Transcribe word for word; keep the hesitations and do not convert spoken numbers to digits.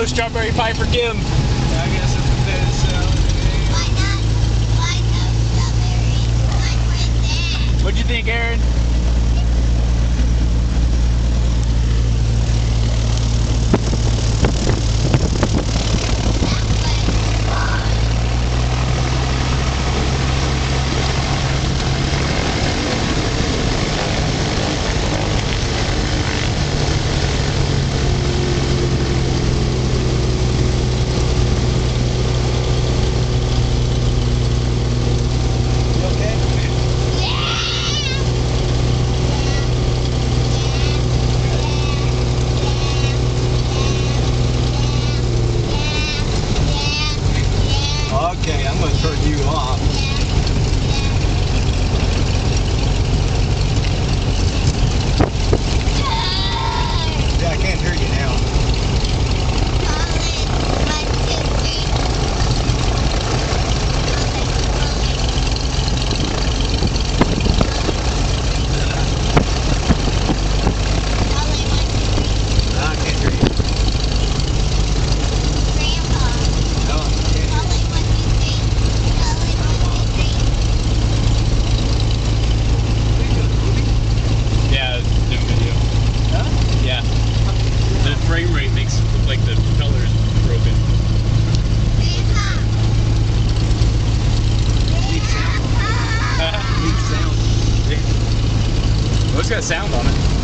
no strawberry pie for Kim. I guess it's a bit salad. Why not? Why no strawberry? Like right there. What'd you think, Aaron? Okay, I'm going to turn you off. Yeah, I can't hear you now. I can't hear you. No, I can't hear you. Yeah, new video. Huh? Yeah. The frame rate makes it look like the color is broken. Neat sound. Neat sound. Well, it's got sound on it.